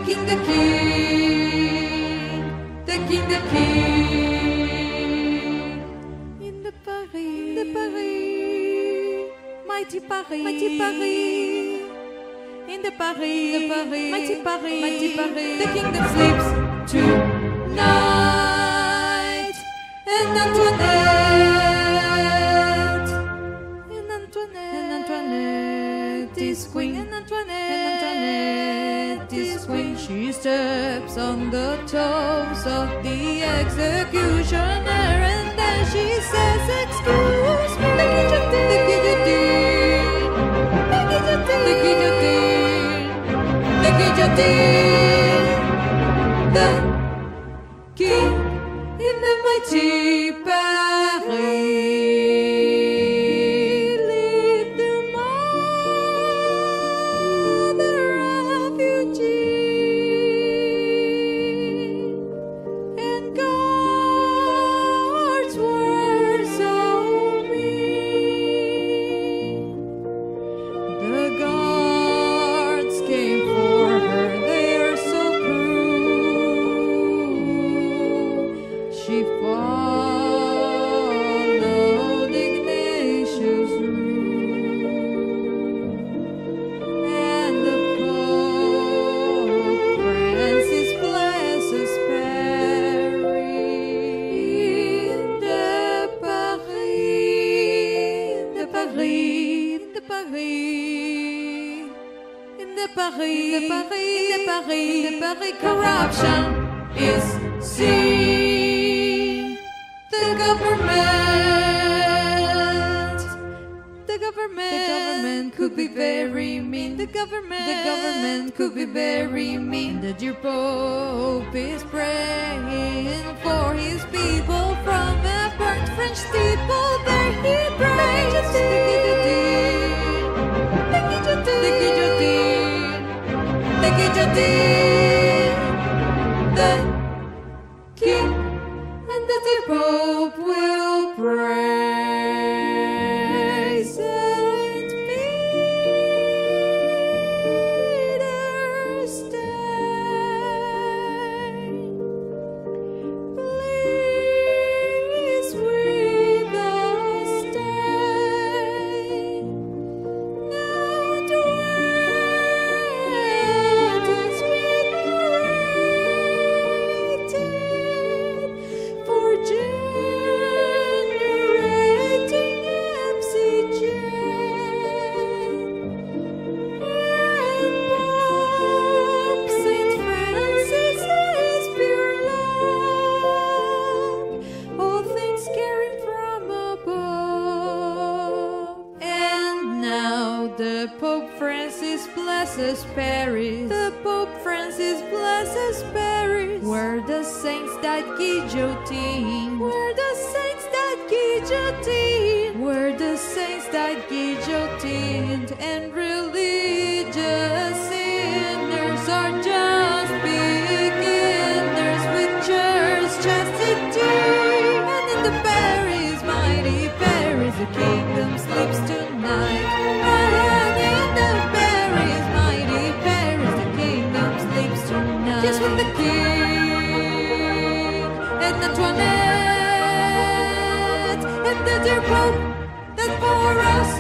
king, the king, the king, the king. In the Paris, mighty Paris, mighty Paris. In the Paris, mighty Paris, mighty Paris. The king that sleeps tonight. And Antoinette, and Antoinette, and Antoinette is queen, and Antoinette is queen. She steps on the toes of the executioner, and then she says, "Excuse me, the guillotine, the guillotine, the guillotine, the guillotine, the king in the mighty Paris." Lead the mother refugee, and guards were so mean. The guards came for her, they are so cruel. She followed Ignatius' rule, and the Pope Francis blesses Paris. In the Paris, in the Paris, in the Paris, in the Paris, in the Paris, in the Paris, in the Paris, corruption is seen. The government could be very mean. The government could be very mean. The dear Pope is praying for his people from a burnt French steeple. There he prays. The guillotine, the guillotine, the guillotine, the king. And that the Pope will pray. Saint Peter, stay, please with us stay. Now Advent has been narrated, for generating MCJ, and Pope Saint Francis is pure love, all things caring from above. And now the Pope Francis blesses Paris. The Pope Francis blesses Paris, where the saints died guillotined, where the saints died guillotined, where the saints died guillotined, and religious sinners are just beginners with church chastity. And in the Paris, mighty Paris, the kingdom sleeps tonight. And in the Paris, mighty Paris, the kingdom sleeps tonight. Yes, with the king and Antoinette, and the dear Pope that for us